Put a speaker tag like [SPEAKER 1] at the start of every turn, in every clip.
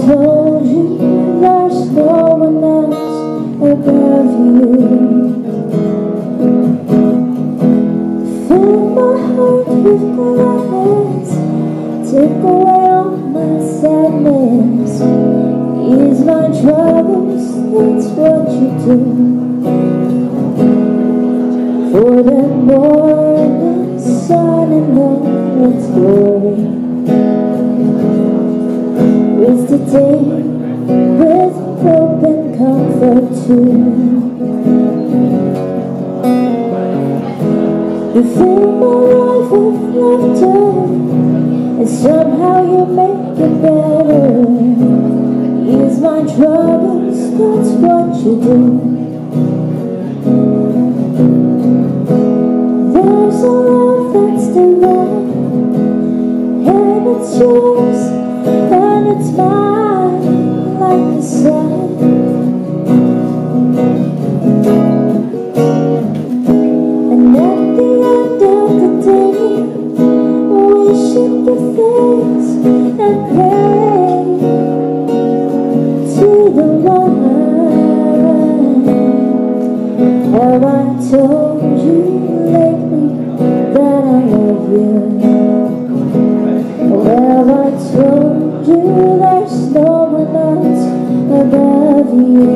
[SPEAKER 1] told you there's no one else above you. Fill my heart with gladness, take away all my sadness, ease my troubles, that's what you do. For the morning sun and all its glory is the day with hope and comfort too. You fill my life with laughter, and somehow you make it better. Ease my troubles, that's what you do. There's a love that's divine, and it's yours, and it's mine, like the sun. And at the end of the day, we shake your face and pray to the one. Have I told you lately that I love you? Or have I told you there's no one else above you?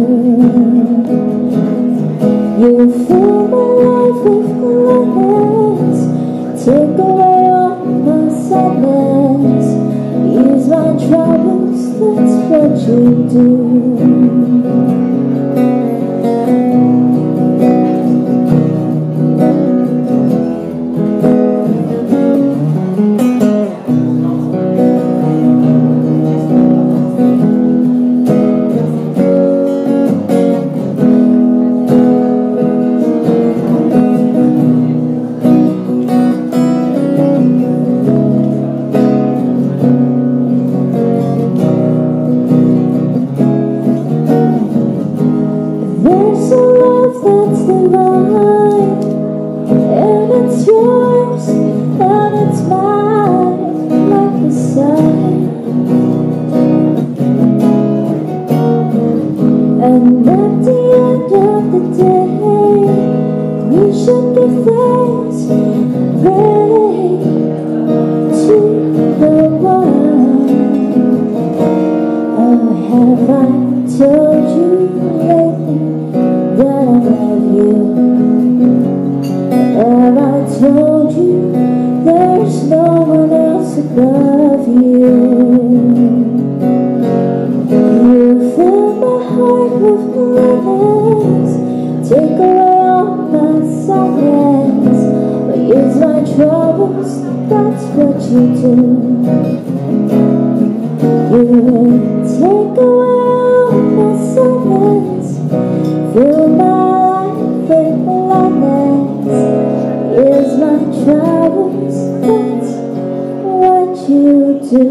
[SPEAKER 1] You fill my life with gladness, take away all my sadness, ease my troubles, that's what you do. There's a love that's divine, and it's yours, and it's mine, like the sun. And at the end of the day, we should give thanks, pray to the one. Oh, have I told you lately that I love you? Have I told you there's no one else above you? You fill my heart with gladness, take away all my sadness, but ease my troubles, that's what you do. You take away all my sadness, fill my life with gladness, ease my troubles, that's what you do.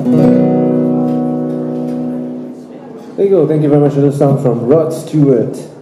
[SPEAKER 2] There you go, thank you very much for the song from Rod Stewart.